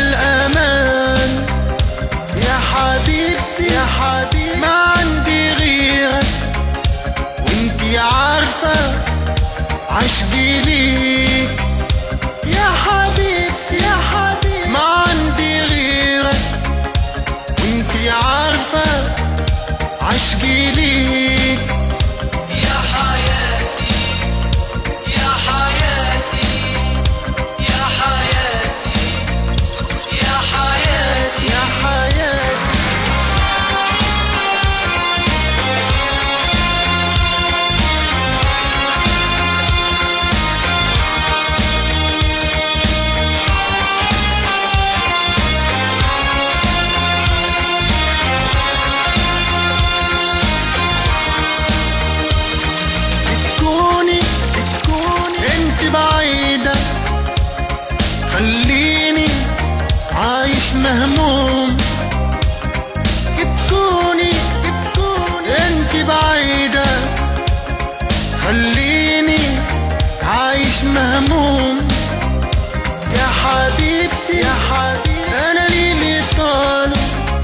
الأمان. يا حبيبتي يا حبيبتي ما عندي غيرك، وانتي عارفة عشقي ليك. يا حبيبتي يا حبيبتي ما عندي غيرك، وانتي عارفة عشقي ليك. يا حياتي يا حياتي يا حياتي يا حياتي يا حياتي بعيدة خليني عايش مهموم. بتكوني انت بعيدة خليني عايش مهموم. يا حبيبتي يا حبيبتي انا ليلي طالع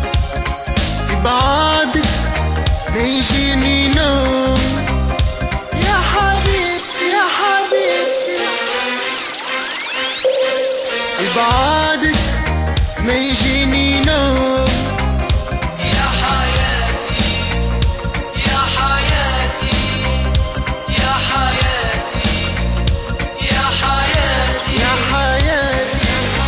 ببعدك ما يجيني نوم. يا حبيبتي يا حبيبتي بعدك ما يجيني نوم. يا حياتي يا حياتي يا حياتي يا حياتي يا حياتي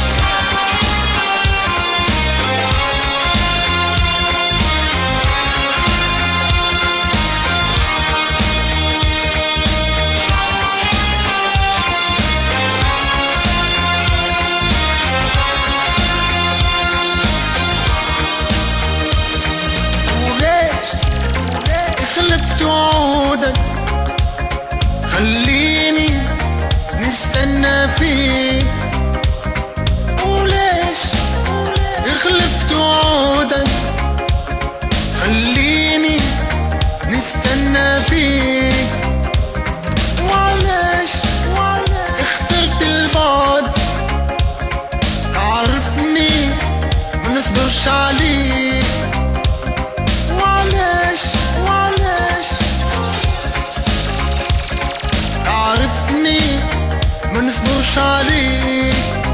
خلفت وعودك خليني نستنى فيك. وليش خلفت وعودك خليني نستنى فيك. وعليش اخترت البعد تعرفني ما نصبرش عليك. وعليش تعرفني ما نصبرش عليك.